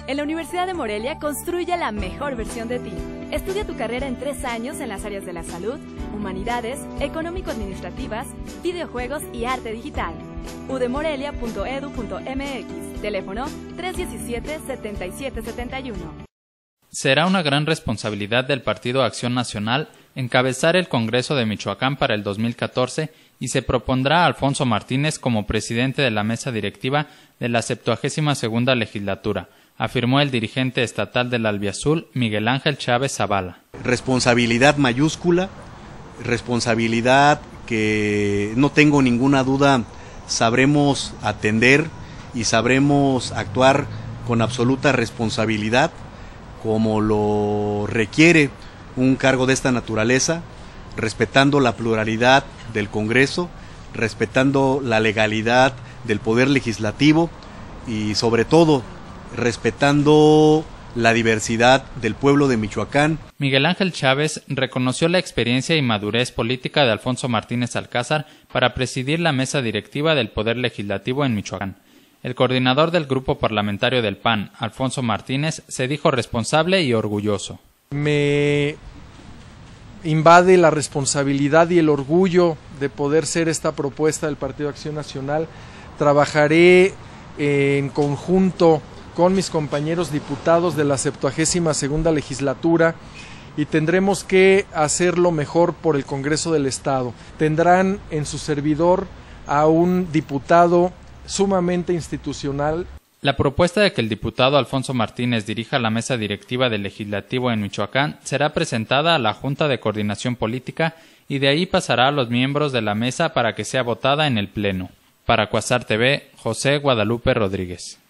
En la Universidad de Morelia construye la mejor versión de ti. Estudia tu carrera en 3 años en las áreas de la salud, humanidades, económico-administrativas, videojuegos y arte digital. udemorelia.edu.mx. Teléfono 317-7771. Será una gran responsabilidad del Partido Acción Nacional encabezar el Congreso de Michoacán para el 2014 y se propondrá a Alfonso Martínez como presidente de la mesa directiva de la 72ª legislatura, afirmó el dirigente estatal del Albiazul, Miguel Ángel Chávez Zavala. Responsabilidad mayúscula, responsabilidad que no tengo ninguna duda sabremos atender y sabremos actuar con absoluta responsabilidad, como lo requiere un cargo de esta naturaleza, respetando la pluralidad del Congreso, respetando la legalidad del Poder Legislativo y sobre todo respetando la diversidad del pueblo de Michoacán. Miguel Ángel Chávez reconoció la experiencia y madurez política de Alfonso Martínez Alcázar para presidir la mesa directiva del Poder Legislativo en Michoacán. El coordinador del grupo parlamentario del PAN, Alfonso Martínez, se dijo responsable y orgulloso. Me invade la responsabilidad y el orgullo de poder ser esta propuesta del Partido Acción Nacional. Trabajaré en conjunto con mis compañeros diputados de la 72ª legislatura y tendremos que hacerlo mejor por el Congreso del Estado. Tendrán en su servidor a un diputado sumamente institucional. La propuesta de que el diputado Alfonso Martínez dirija la mesa directiva del Legislativo en Michoacán será presentada a la Junta de Coordinación Política y de ahí pasará a los miembros de la mesa para que sea votada en el Pleno. Para Cuasar TV, José Guadalupe Rodríguez.